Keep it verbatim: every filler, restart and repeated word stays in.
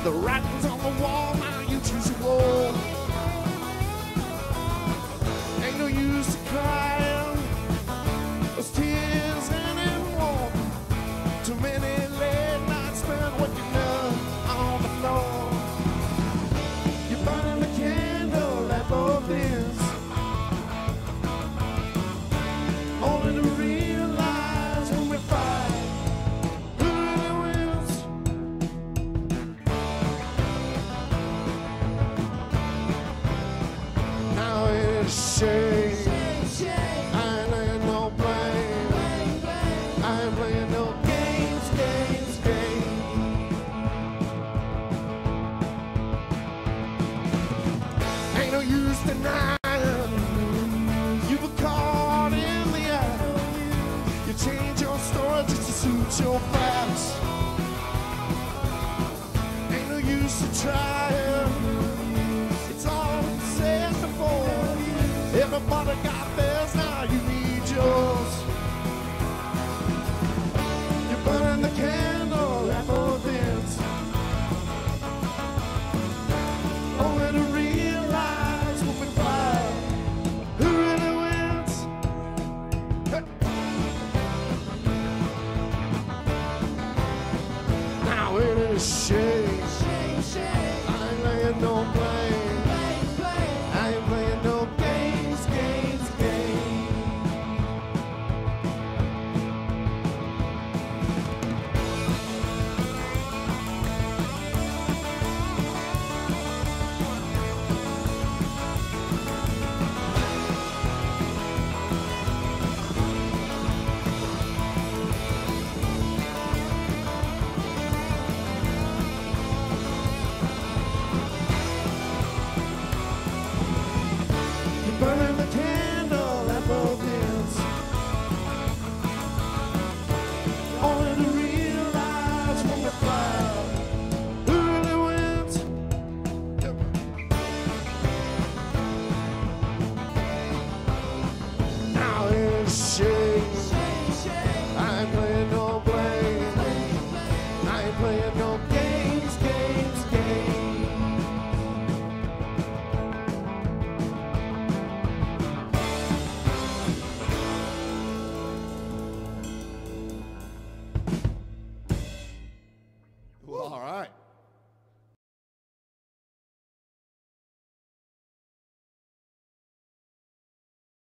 The writing's on the wall, now you choose your role. Ain't no use to crying, those tears ain't in warm. Too many late nights spent waking up on the floor. You're burning the candle at both ends, only to realize when we fight, who really wins? Now it's a shame. I ain't laying no blame. I ain't playing no games, games, games. Ain't no use denying you were caught in the act. You change your story just to suit your facts. Ain't no use to trying, it's all been said before. Everybody got theirs, now you need yours. You're burning the candle at both ends, only to realize when we fight, who really wins? Hey. Now it is shit.